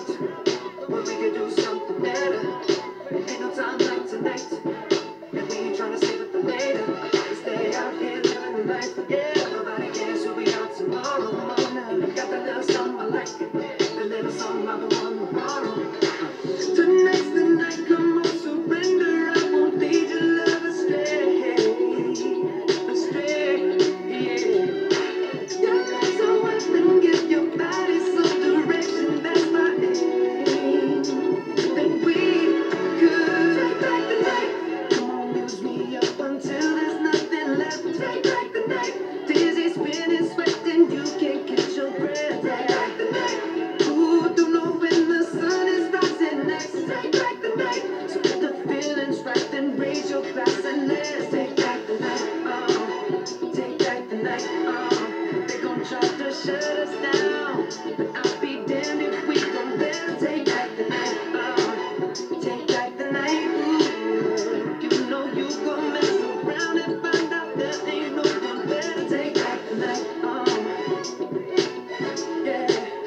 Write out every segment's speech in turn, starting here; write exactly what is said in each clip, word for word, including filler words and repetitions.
But we could do something better. Ain't no time like tonight. And we ain't tryna save it for later. We stay out here living the life. Yeah, nobody cares who we are tomorrow. And we got that little something I like. The little something I've been wanting to borrow. Tonight's the night, come on, surrender. I won't lead your love astray. Astray, yeah. Your life's a weapon, give your body some direction. That's my aim. Then we could take back the night. Come on, use me up until there's nothing left. Take back the night. Dizzy, spinning, sweating, you can't catch your breath. Take back the night. Ooh, don't know when the sun is rising next. Take back the night. So let the feelings right, then raise your glass and let's take back the night. Oh, take back the night. Oh, they gon' try to shut us down, but I'll be damned if we gon' let them take back the night. Oh, take back the night. Ooh, you know you gon' mess around and find out there ain't no one better. Take back the night. Oh, yeah.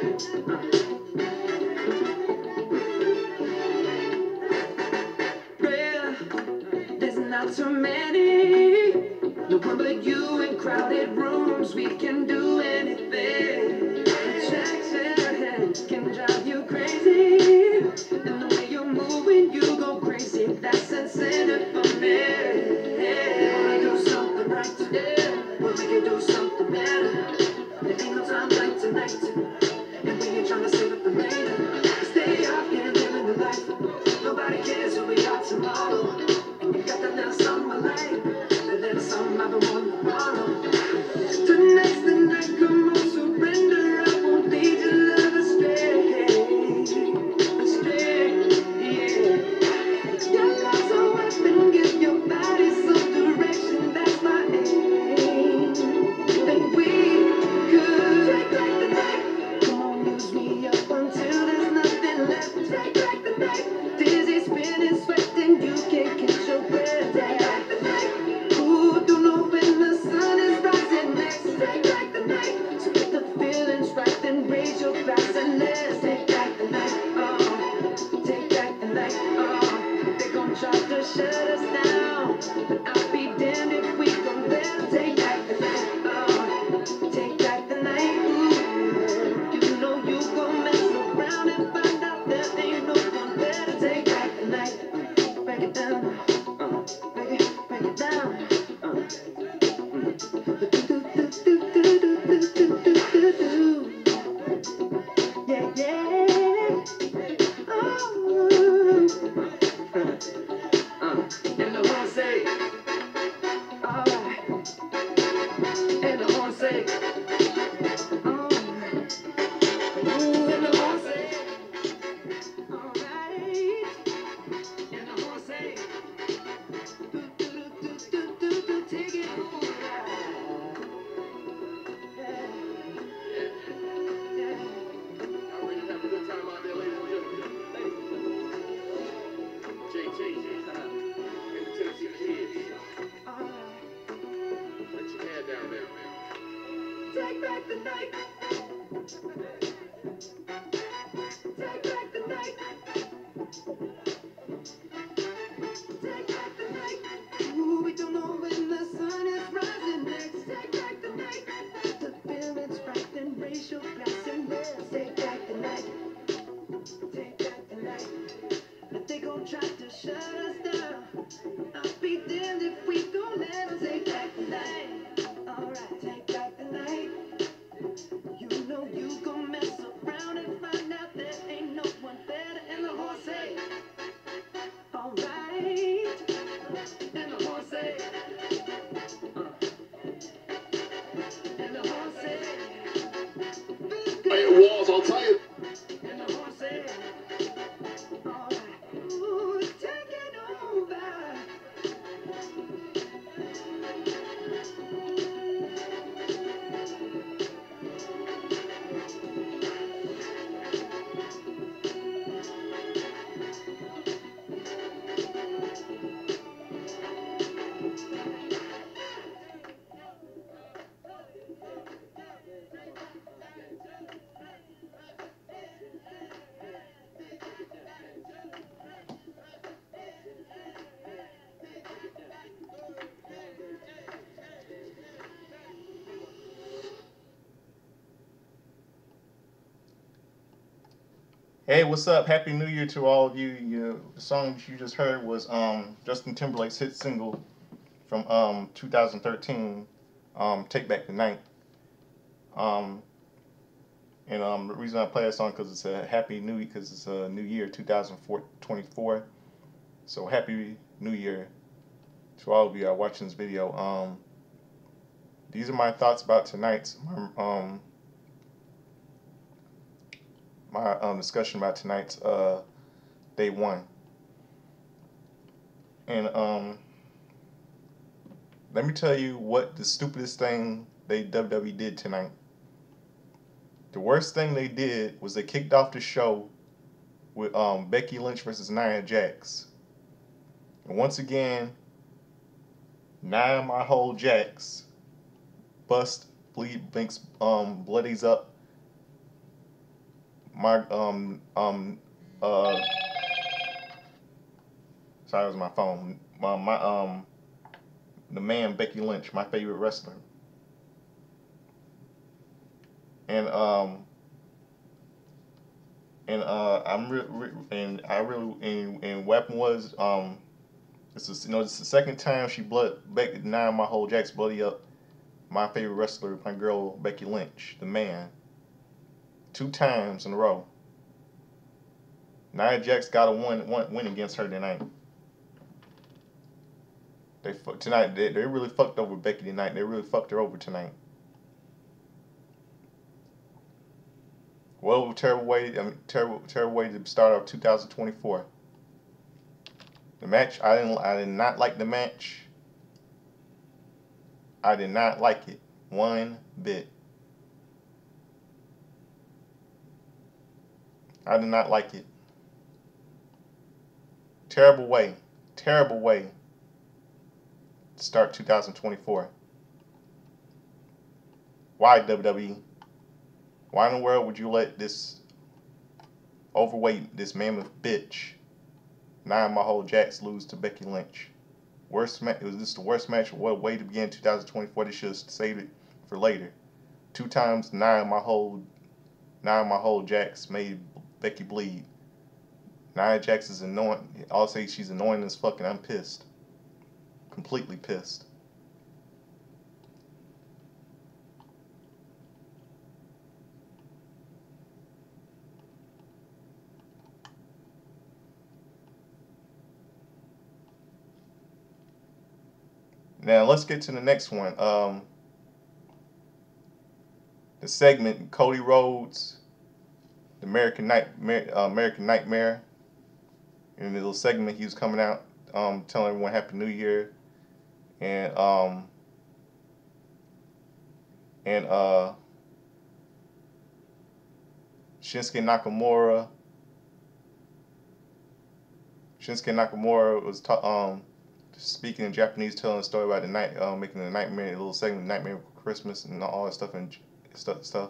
Prayer, there's not too many. No one but you in crowded rooms. We can do anything. Attraction can drive you crazy, and the way you move when you go crazy, that's incentive for me. Yeah, wanna do something right, yeah, but we can do something better. There ain't no time like tonight, and we ain't tryna save it for later. Stay out here living the life. Nobody cares who we are tomorrow. And you got that little something I like, that little something I've been wanting to borrow. Tonight's the night, come on, surrender. I won't lead your love astray. Astray, yeah. Your love's a weapon, give your body some direction. That's my aim. Then we could take back the night. Come on, use me up until there's nothing left. Take back the night. Dizzy, spinning, sweating, you can't catch your breath. Take back the night. Ooh, don't know when the sun is rising next. Take back the night. So let the feelings right, then raise your glass and let's take back the night. Oh, take back the night. Oh, they gon' try to shut us down, but I'll be damned if we gon' let them take back the night. Oh, take back the night. Ooh, you know you gon' mess around and find out there ain't no one better. Take back the night. Break it down. Uh, break it, break it down. Uh. Yeah, yeah. Oh. Uh, and the horn say, alright. And the horn say, oh. Ooh, and the horn say, alright. And the horn say, do, do, do, do, do, do, do, take it over. Yeah, yeah. Y'all ready to have a good time out there, ladies and gentlemen? Ladies and gentlemen. J T and the Tennessee Kids. Alright. Let your hair down there, man. Take back the night. Take back the night. Take back the night. Ooh, we don't know when the sun is rising next. Take back the night. The feeling's right, then raise your glass and let's take back the night. Take back the night. But they gon' try to shut us down. I'll be damned if we don't let them take back the night. Alright, take back the night. You know you gon' mess around and find out there ain't no one better. And the horse say, alright. And the horse say, uh. And the horse say, Hey, Walls, I'll tell you. and the horse say, alright. Ooh, take it over. Hey, what's up? Happy New Year to all of you. You the song you just heard was um, Justin Timberlake's hit single from um, two thousand thirteen, um, "Take Back the Night." Um, and um, the reason I play that song because it's a happy new because it's a new year, two thousand twenty-four. So happy New Year to all of you that are watching this video. Um, these are my thoughts about tonight's um, my um, discussion about tonight's uh, day one. And um, let me tell you what the stupidest thing they W W E did tonight. The worst thing they did was they kicked off the show with um, Becky Lynch versus Nia Jax. And once again, Nia My Whole Jax bust, bleed, binks, um, bloodies up my um um uh sorry, it was my phone. My my um the man Becky Lynch, my favorite wrestler. And um and uh I'm re- re- and I really and, and Weapon was um this is you know it's the second time she blood Becky Nia My Whole Jax bloody up my favorite wrestler, my girl Becky Lynch, the man. Two times in a row. Nia Jax got a one, one win against her tonight. They tonight they, they really fucked over Becky tonight. They really fucked her over tonight. Well, terrible way. I mean, terrible, terrible way to start off two thousand twenty-four. The match, I didn't, I did not like the match. I did not like it one bit. I did not like it. Terrible way, terrible way to start two thousand twenty-four. Why W W E? Why in the world would you let this overweight, this mammoth bitch, Nia My Whole Jax lose to Becky Lynch? Worst match. Was this the worst match? What way to begin two thousand twenty-four? They should have saved it for later. Two times Nia My Whole, Nia My Whole Jax made Becky bleed. Nia Jax is annoying. I'll say she's annoying as fuck, and I'm pissed. Completely pissed. Now let's get to the next one. Um, the segment Cody Rhodes, the American Nightmare, uh, American Nightmare. In the little segment, he was coming out, um, telling everyone Happy New Year, and um, and uh, Shinsuke Nakamura. Shinsuke Nakamura was ta- um. speaking in Japanese, telling a story about the night, uh, making a nightmare, a little segment, Nightmare Before Christmas, and all that stuff and stuff, stuff.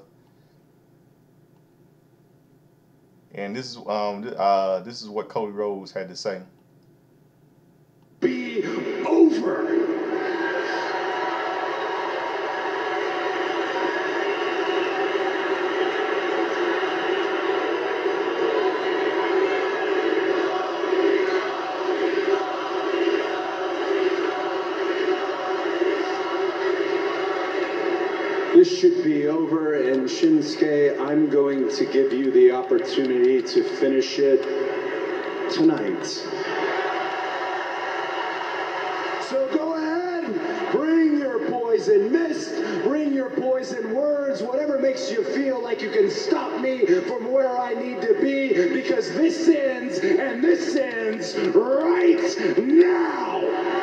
And this is um, uh, this is what Cody Rhodes had to say. Be over. This should be over, and Shinsuke, I'm going to give you the opportunity to finish it tonight. So go ahead, bring your poison mist, bring your poison words, whatever makes you feel like you can stop me from where I need to be, because this ends, and this ends right now.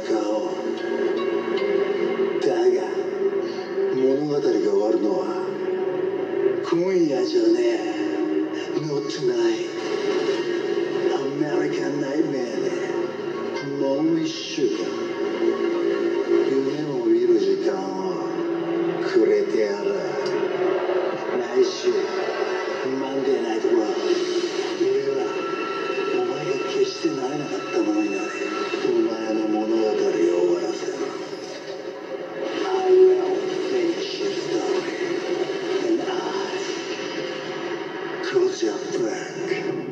おう。だが物語が終わるのは今夜じゃねえ。Not tonight. American Nightmare でもう一週間夢を見る時間をくれてやる。来週マンデーナイトは俺はお前が決してなれなかったものになれ。お前の物語を終わらせる。I will finish your story and I close your book.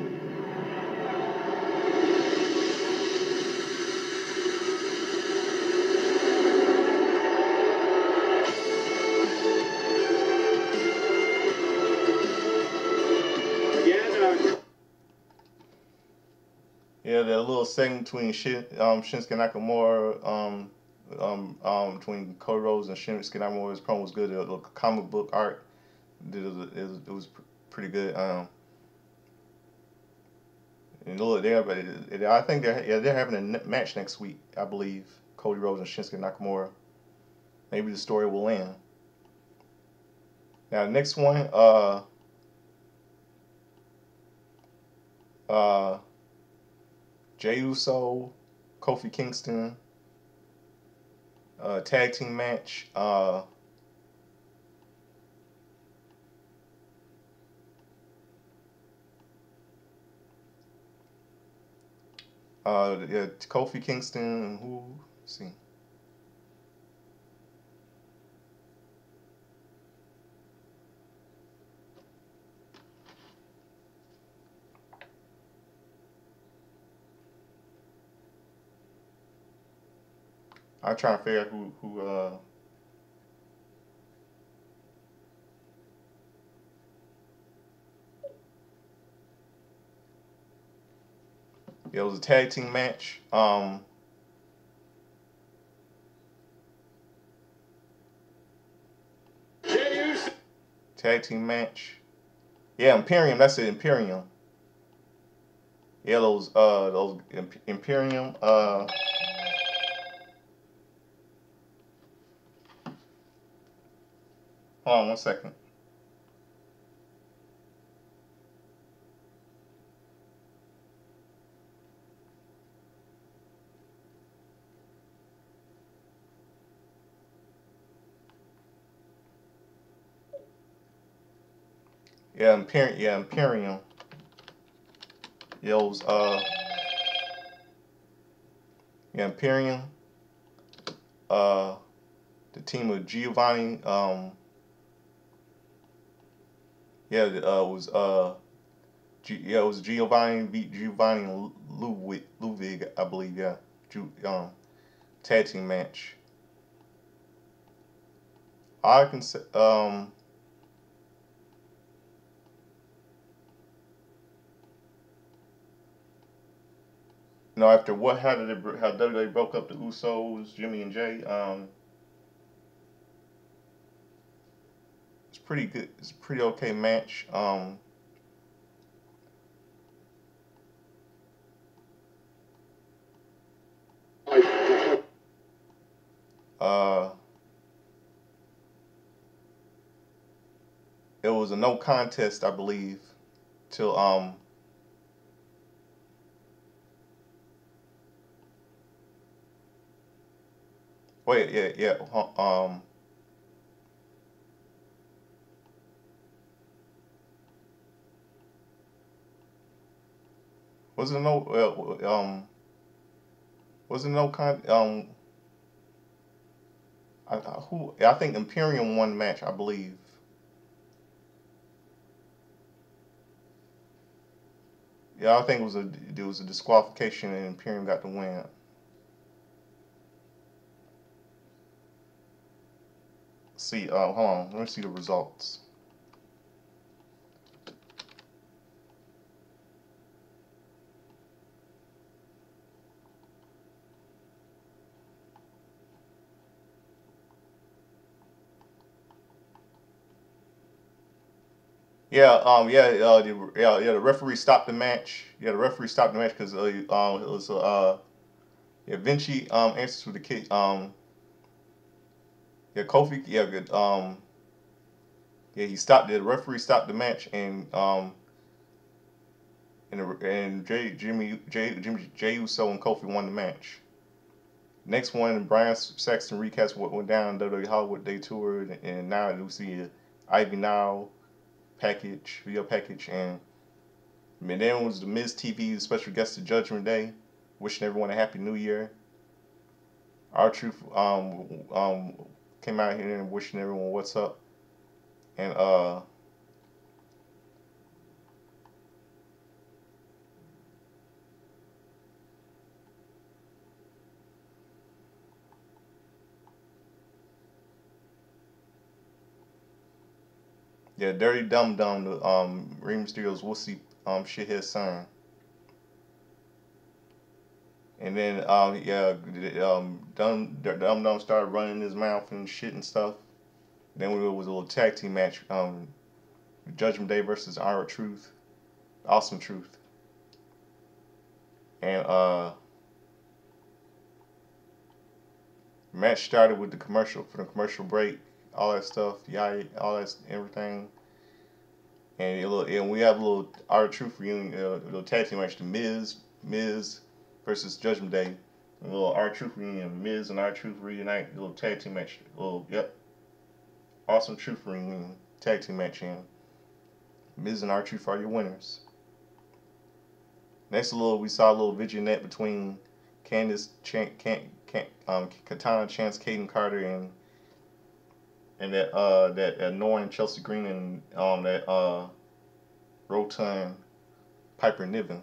Yeah, that little segment between Shin, um, Shinsuke Nakamura, um, um, um, between Cody Rhodes and Shinsuke Nakamura's promo was good. The, the comic book art, it was, it was, it was pretty good. Um, and look, they have, I think they're yeah they're having a match next week, I believe. Cody Rhodes and Shinsuke Nakamura. Maybe the story will end. Now, next one, uh, uh. Jey Uso, Kofi Kingston, uh, tag team match. Uh, uh, yeah, Kofi Kingston. Who? Let's see. I'm trying to figure out who who uh yeah, it was a tag team match. Um Tag team match. Yeah, Imperium, that's it, Imperium. Yeah, those uh those Imperium uh hold on one second. Yeah, Imperium. Yeah, Imperium. Yeah, it was, uh, yeah, Imperium. Uh, the team of Giovanni. Um, yeah, uh, it was uh, G, yeah, it was Giovanni beat Giovanni Ludwig, Ludwig, I believe. Yeah, Ju, um, tag team match. I can say, um. You know, after what how did it how W W E broke up the Usos, Jimmy and Jay, um, it's pretty good. It's a pretty okay match. Um, uh, it was a no contest, I believe, till um. Wait, yeah, yeah, um. Was it no uh, um? Was it no con um? I, I, who I think Imperium won the match, I believe. Yeah, I think it was a it was a disqualification and Imperium got the win. See, uh, hold on, let me see the results. Yeah, um, yeah, uh, the, yeah, yeah. The referee stopped the match. Yeah, the referee stopped the match because uh, um, it was uh, Yeah, Vinci um answers to the kid. Um, yeah, Kofi. Yeah, good. Um, yeah, he stopped. The referee stopped the match, and um, and the, and Jay Jimmy Jay Jimmy Jay Uso and Kofi won the match. Next one, Brian Saxton recaps what went down in W W E Hollywood. They toured, and now we see a Ivy Now package, video package, and, and then was the Miz T V special guest of Judgment Day, wishing everyone a happy New Year. R-Truth um um came out here and wishing everyone what's up, and uh. Yeah, Dirty Dum Dum, the um Rey Mysterio's wussy um shithead son. And then um yeah, um Dum Dum Dum started running his mouth and shit and stuff. Then we was a little tag team match, um Judgment Day versus R-Truth, Awesome Truth. And uh match started with the commercial for the commercial break, all that stuff, yeah, all that everything. And a little, and we have a little R-Truth reunion, uh, a little tag team match, the Miz, Miz versus Judgment Day. A little R-Truth reunion, Miz and R-Truth reunite, a little tag team match. A little, yep, Awesome Truth reunion, tag team match, and Miz and R-Truth are your winners. Next, a little, we saw a little vignette between Candice, Chan, Can, Can, um, Katana, Chance, Caden Carter, and and that uh that annoying Chelsea Green and um that uh Rotund Piper Niven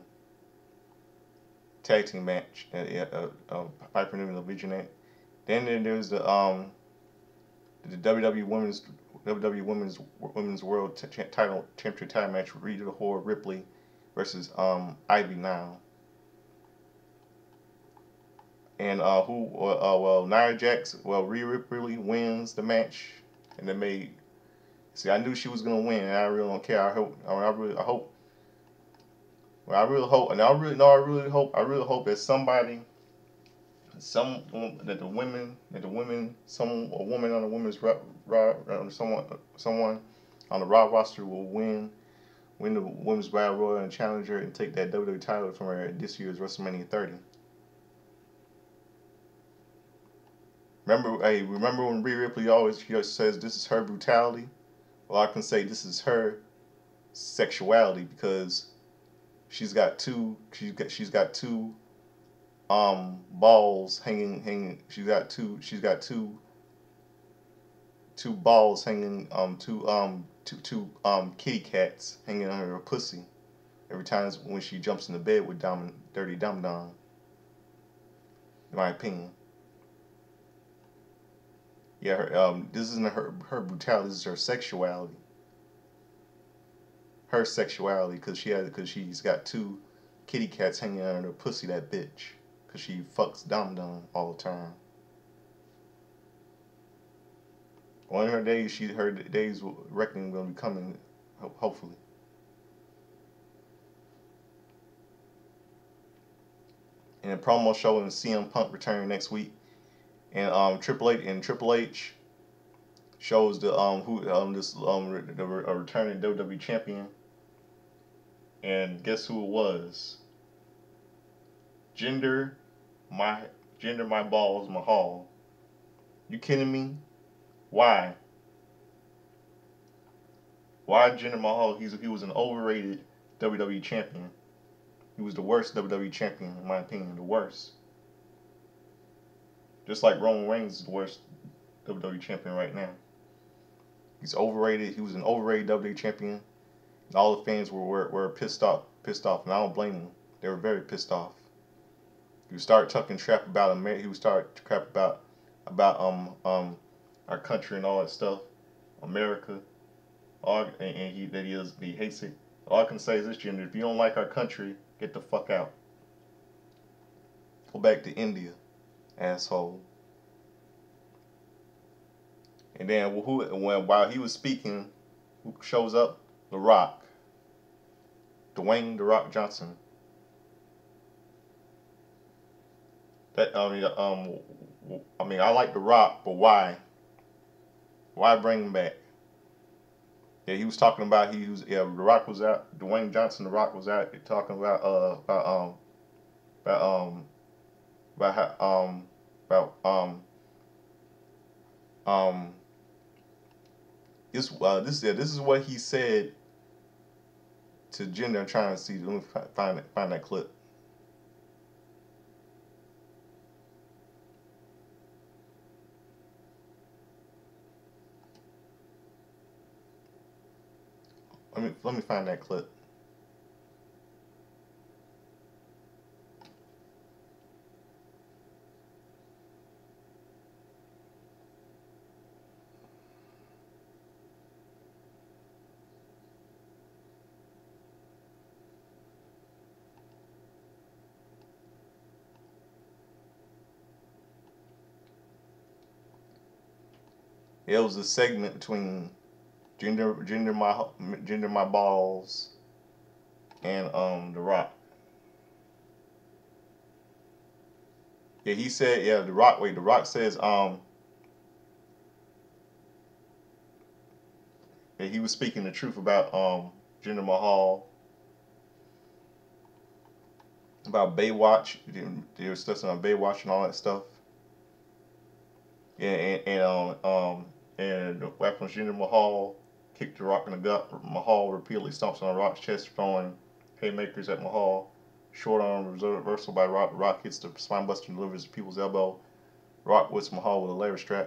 tag team match. Uh, uh, uh, Piper Niven the Vignette. Then there's the um the W W E Women's W W E Women's Women's World t- Title Championship title match with Rita Hora Ripley versus um Ivy Now. And uh who uh, uh well Nia Jax well Rhea Ripley wins the match, and they made see I knew she was gonna win, and I really don't care. I hope I, mean, I really I hope well I really hope and I really no I really hope I really hope that somebody some that the women that the women some a woman on the women's raw, raw someone someone on the Raw roster will win win the women's battle royal and challenge her and take that W W E title from her at this year's WrestleMania thirty. Remember, hey, remember when Rhea Ripley always says this is her brutality? Well, I can say this is her sexuality because she's got two. She's got she's got two um balls hanging hanging. She's got two. She's got two. Two balls hanging. Um, two um two two um kitty cats hanging on her pussy every time when she jumps in the bed with Dom, Dirty Dum Dum. In my opinion. Yeah, her, um, this isn't her her brutality. This is her sexuality. Her sexuality, cause she had, cause she's got two kitty cats hanging on her pussy. That bitch, cause she fucks Dum Dum all the time. One of her days, she her days reckoning will be coming, hopefully. And a promo showing C M Punk returning next week. And um Triple H and Triple H shows the um who um this um the, a returning W W E champion, and guess who it was? Jinder, my Jinder my balls Mahal. You kidding me? Why? Why Jinder Mahal? He's he was an overrated W W E champion. He was the worst W W E champion in my opinion, the worst. Just like Roman Reigns is the worst W W E champion right now. He's overrated. He was an overrated W W E champion. And all the fans were, were, were pissed off. Pissed off. And I don't blame them. They were very pissed off. He would start talking crap about America. He would start crap about about um um our country and all that stuff. America. All, and, and he that he is he hates it. All I can say is this, Jinder, if you don't like our country, get the fuck out. Go back to India. Asshole. And then who when while he was speaking, who shows up? The Rock. Dwayne The Rock Johnson. That I mean, um, I mean, I like The Rock, but why? Why bring him back? Yeah, he was talking about he was yeah. The Rock was out. Dwayne Johnson, The Rock was out talking about uh about um about um about how um about um um this uh this yeah this is what he said to Jinder. I'm trying to see. Let me find that find that clip. Let me let me find that clip. It was a segment between Jinder Jinder my Jinder my balls and um The Rock. Yeah, he said yeah The Rock. Wait, The Rock says um yeah, he was speaking the truth about um Jinder Mahal, about Baywatch. They were discussing on Baywatch and all that stuff. Yeah, and, and um um and what happens? Jinder Mahal kicked The Rock in the gut. Mahal repeatedly stomps on The Rock's chest, throwing haymakers at Mahal. Short arm reversal by Rock. Rock hits the spine buster and delivers the people's elbow. Rock whips Mahal with a lever strap.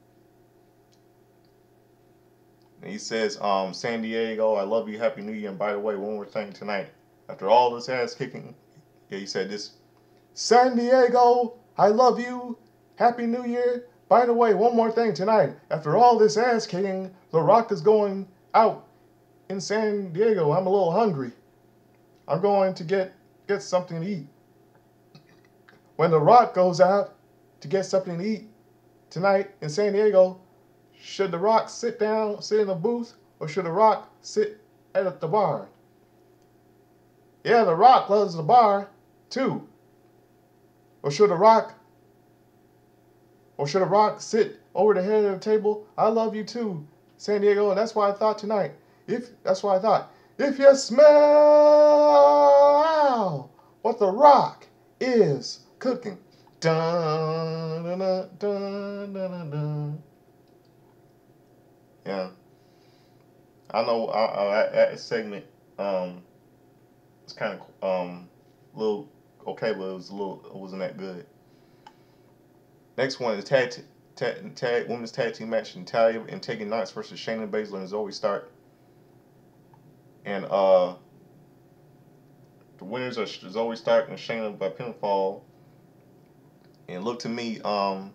And he says, um, San Diego, I love you, Happy New Year, and by the way, one more thing tonight. After all this ass kicking, yeah, he said this, San Diego, I love you, Happy New Year. By the way, one more thing tonight. After all this ass kicking, The Rock is going out in San Diego. I'm a little hungry. I'm going to get, get something to eat. When The Rock goes out to get something to eat tonight in San Diego, should The Rock sit down, sit in a booth, or should The Rock sit at the bar? Yeah, The Rock loves the bar, too. Or should The Rock, or should The Rock sit over the head of the table? I love you too, San Diego, and that's why I thought tonight. If that's why I thought, if you smell what The Rock is cooking, dun dun dun dun dun dun. Yeah, I know. I, I, that segment, um, it's kind of um, a little okay, but it was a little, it wasn't that good. Next one is tag, tag, tag women's tag team match: Natalya and Tegan Knox versus Shayna Baszler and Zoe Stark. And uh, the winners are Zoe Stark and Shayna by pinfall. And look to me, um.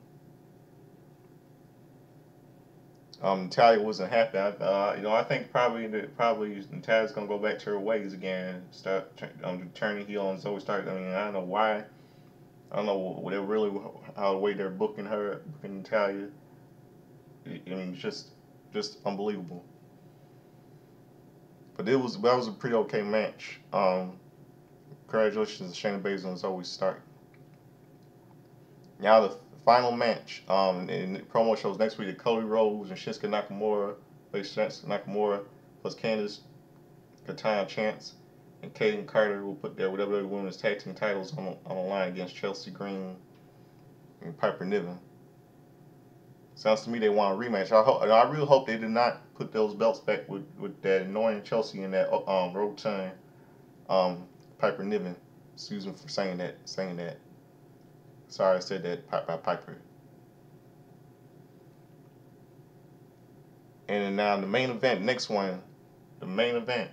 Um, Natalya wasn't happy. I, uh, you know, I think probably that probably Natalya's gonna go back to her ways again. Start um, turning heel on Zoe Stark. I mean, I don't know why. I don't know what they're really how the way they're booking her, booking Natalya. I mean, just just unbelievable. But it was that was a pretty okay match. Um, congratulations to Shayna Baszler and Zoe Stark. Now the final match, um, in the promo shows next week, Cody Rhodes and Shinsuke Nakamura face Shinsuke Nakamura plus Candice, Katana Chance, and Kaden Carter will put their W W E Women's Tag Team titles on, on the line against Chelsea Green and Piper Niven. Sounds to me they want a rematch. I hope, I really hope they did not put those belts back with, with that annoying Chelsea and that um rotund um Piper Niven. Excuse me for saying that, saying that. Sorry, I said that by Piper. And now the main event, next one, the main event.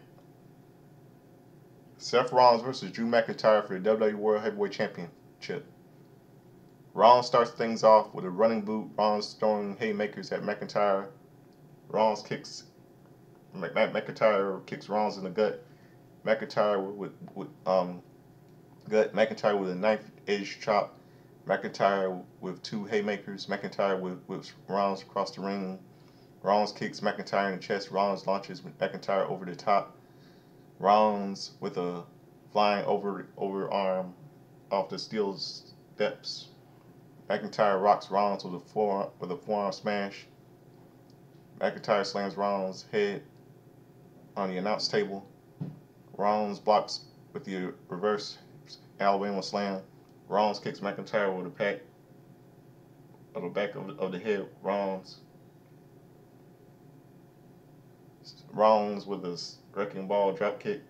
Seth Rollins versus Drew McIntyre for the W W E World Heavyweight Championship. Rollins starts things off with a running boot. Rollins throwing haymakers at McIntyre. Rollins kicks McIntyre kicks Rollins in the gut. McIntyre with, with um gut. McIntyre with a knife edge chop. McIntyre with two haymakers. McIntyre with, with Rollins across the ring. Rollins kicks McIntyre in the chest. Rollins launches McIntyre over the top. Rollins with a flying over over arm off the steel depths. McIntyre rocks Rollins with a forearm with a forearm smash. McIntyre slams Rollins' head on the announce table. Rollins blocks with the reverse Alabama slam. Rollins kicks McIntyre with a pack of the back of, of the head. Rollins Rollins with a wrecking ball drop kick.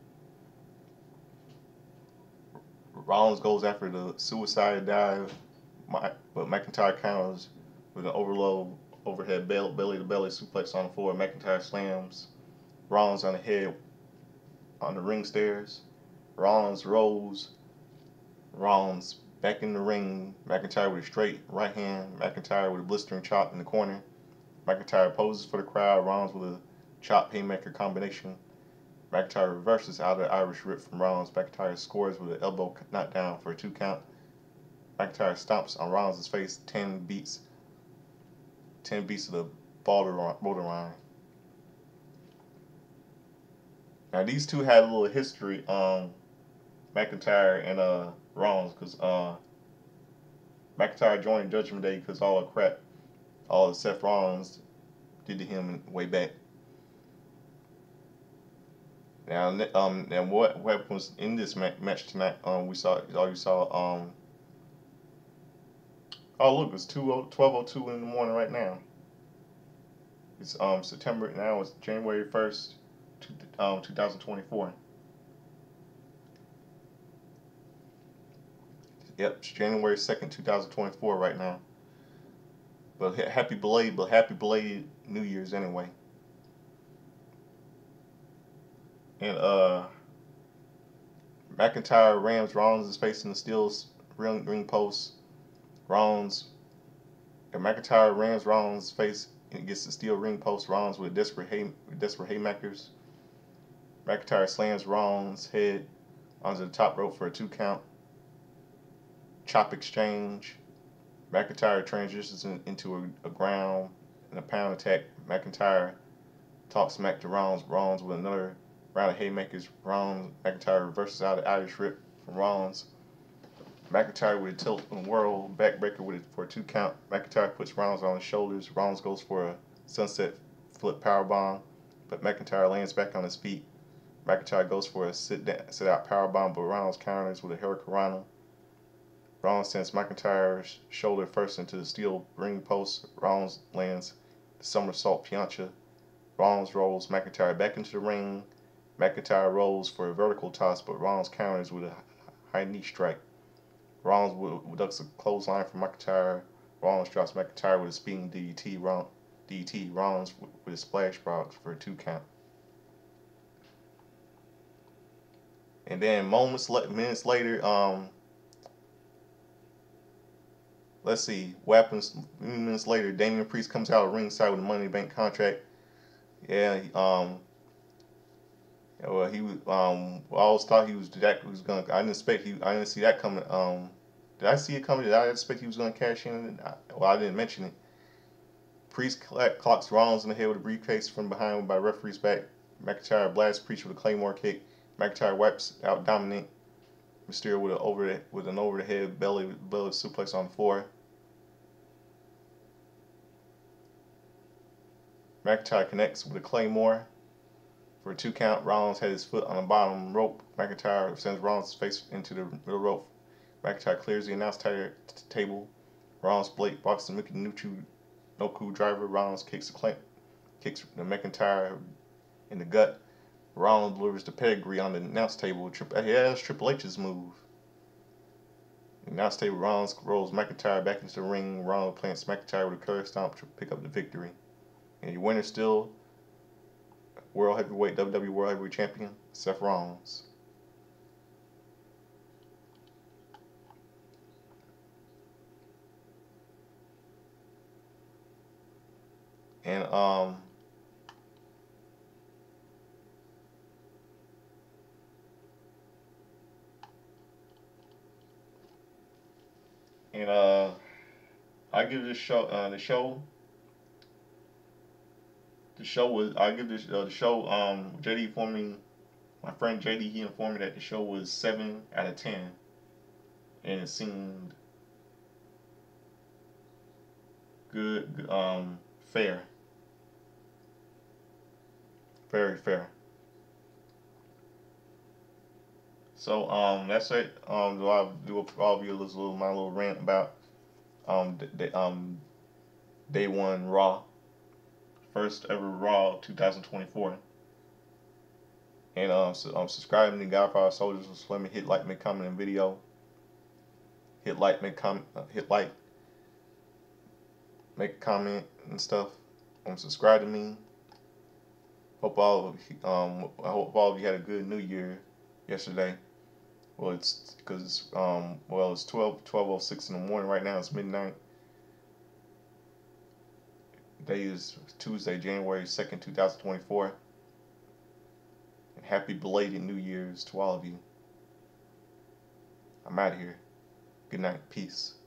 Rollins goes after the suicide dive, but McIntyre counters with an overload overhead belly to belly suplex on the floor. McIntyre slams Rollins on the head on the ring stairs. Rollins rolls Rollins back in the ring. McIntyre with a straight right hand. McIntyre with a blistering chop in the corner. McIntyre poses for the crowd. Rollins with a chop haymaker combination. McIntyre reverses out of the Irish Rip from Rollins. McIntyre scores with an elbow knockdown for a two count. McIntyre stomps on Rollins' face. Ten beats. Ten beats of the borderline. Now these two had a little history, um, McIntyre and uh Rollins, because uh, McIntyre joined Judgment Day because all the crap, all the Seth Rollins did to him way back. Now, um, and what what happens in this match tonight? Um, we saw, all you saw, um, oh look, it's twelve oh two in the morning right now. It's um September now. It's January first, um, two thousand twenty-four. Yep, it's January second, two thousand twenty-four right now. But happy belated, but happy belated New Year's anyway. And uh, McIntyre rams Rollins' face in the steel ring, ring post. Rollins, and McIntyre rams Rollins' face and gets the steel ring post. Rollins with desperate hay, desperate haymakers. McIntyre slams Rollins' head onto the top rope for a two count. Chop exchange. McIntyre transitions in, into a, a ground and a pound attack. McIntyre talks smack to Rollins. Rollins with another round of haymakers. Rollins, McIntyre reverses out of Irish Rip from Rollins. McIntyre with a tilt and whirl backbreaker with it for a two count. McIntyre puts Rollins on his shoulders. Rollins goes for a sunset flip powerbomb, but McIntyre lands back on his feet. McIntyre goes for a sit down, sit out powerbomb, but Rollins counters with a hurricanrana. Rollins sends McIntyre's shoulder first into the steel ring post. Rollins lands the somersault plancha. Rollins rolls McIntyre back into the ring. McIntyre rolls for a vertical toss, but Rollins counters with a high knee strike. Rollins ducks a clothesline from McIntyre. Rollins drops McIntyre with a spinning D D T. D D T. Rollins with a splash box for a two count. And then moments, minutes later, um, let's see, what happens minutes later, Damian Priest comes out of ringside with a Money in the Bank contract. Yeah, um, well, he was, um, I always thought he was that was gonna. I didn't expect he. I didn't see that coming. Um, did I see it coming? Did I expect he was gonna cash in? Well, I didn't mention it. Priest clocks Rollins in the head with a briefcase from behind by referee's back. McIntyre blasts Priest with a Claymore kick. McIntyre wipes out Dominic Mysterio with an over the, with an over the head belly belly suplex on the floor. McIntyre connects with a Claymore for a two count. Rollins had his foot on the bottom rope. McIntyre sends Rollins' face into the middle rope. McIntyre clears the announce table. Rollins Blake blocks the Mickey Noku driver. Rollins kicks the clamp, kicks the McIntyre in the gut. Rollins delivers the pedigree on the announce table. Yeah, that's Triple H's move. The announce table, Rollins rolls McIntyre back into the ring. Rollins plants McIntyre with a curve stomp to pick up the victory. And your winner still World Heavyweight, W W E World Heavyweight Champion, Seth Rollins. And um and uh I give this show uh the show The show was, I give this, uh, the show, um, J D informed me, my friend J D, he informed me that the show was seven out of ten. And it seemed good, um, fair, very fair. So um, that's it. Um, do I do all of you a little my little rant about um the, the um day one Raw, first ever Raw twenty twenty-four. And um, so, um subscribing to Godfather Soldiers. So let me hit like, make comment, and video. Hit like, make comment, uh, hit like, make a comment and stuff. Um, subscribe to me. Hope all of you, um I hope all of you had a good New Year yesterday. Well, it's because it's um well it's twelve twelve oh six in the morning right now. It's midnight. Day is Tuesday, January second, two thousand twenty-four. And happy belated New Year's to all of you. I'm out of here. Good night. Peace.